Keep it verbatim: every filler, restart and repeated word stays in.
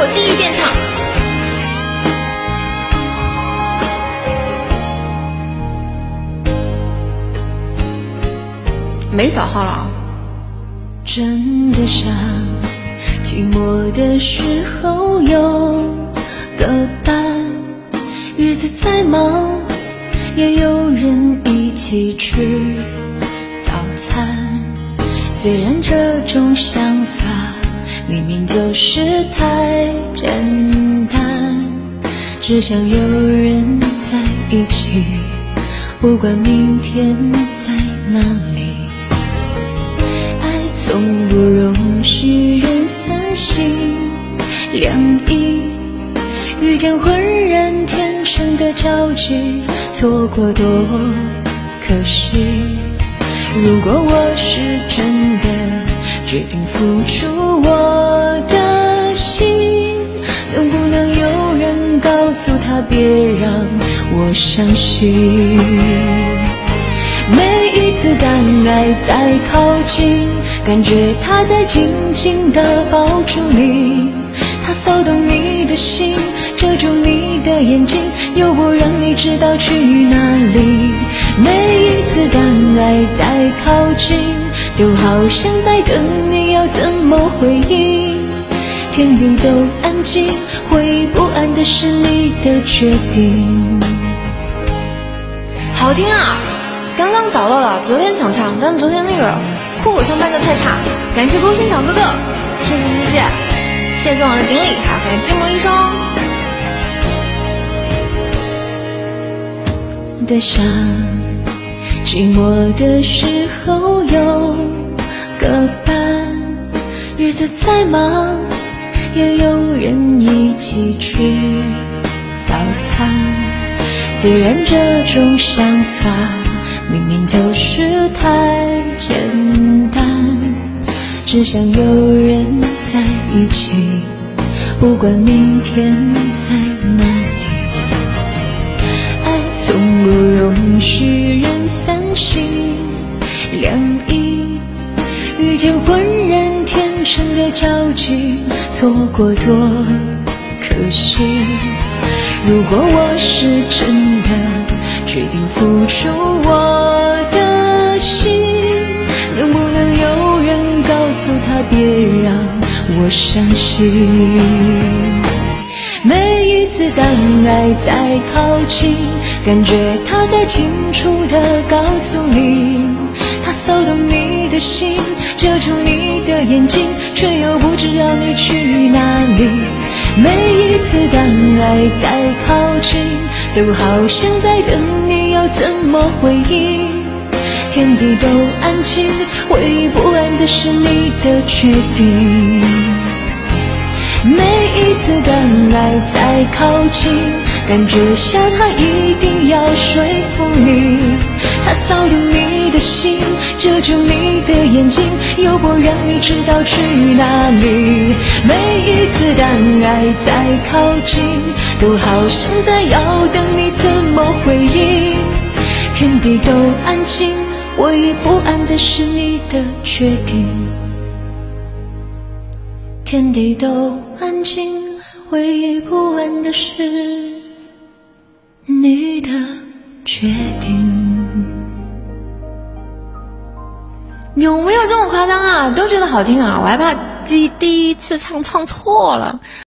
我第一遍唱。没小号了啊。 真的想寂寞的时候有个伴，日子再忙也有人一起吃早餐。虽然这种想法明明就是太简单，只想有人在一起，不管明天在哪里。爱从不容许人三心两意，遇见浑然天成的交集，错过多可惜。如果我是真的决定付出我的心，能不能有人告诉他别让我伤心？每一次当爱在靠近，感觉他在紧紧地抱住你，他骚动你的心，遮住你的眼睛，又不让你知道去哪里。每一次当爱在靠近，都好像在等你要怎么回应。天地都安静，唯一不安的是你的决定。 好听啊！刚刚找到了，昨天想唱，但昨天那个酷狗上班的太差，感谢勾心小哥哥，谢谢谢谢，谢谢我的锦鲤，还有感谢寂寞一双。 的想寂寞的时候有个伴，日子再忙也有人一起吃早餐。虽然这种想法明明就是太简单，只想有人在一起，不管明天在哪里。爱从不容许人三心两意，遇见浑然天成的交集，错过多可惜。如果我是真的决定付出我的心，能不能有人告诉他别让我伤心？每一次当爱在靠近，感觉他在清楚地告诉你，他骚动你的心，遮住你的眼睛，却又不知道你去哪里。每一次当爱在靠近，都好像在等你要怎么回应。天地都安静，唯一不安的是你的决定。每一次当爱在靠近，感觉像他一定要说服你，他骚动你的心，遮住你的眼睛，又不让你知道去哪里。每一次当爱在靠近，都好像在要等你怎么回应。天地都安静，唯一不安的是你的决定。天地都安静，唯一不安的是你的决定。 有没有这么夸张啊？都觉得好听啊，我还怕第第一次唱唱错了。